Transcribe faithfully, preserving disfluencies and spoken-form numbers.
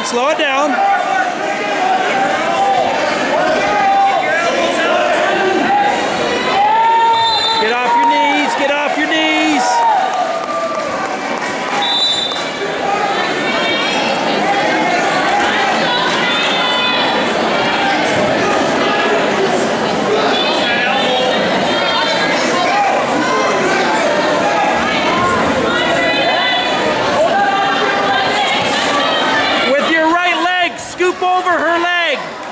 slow it down. Get off your knees, get off your knees. With your right leg, scoop over her leg.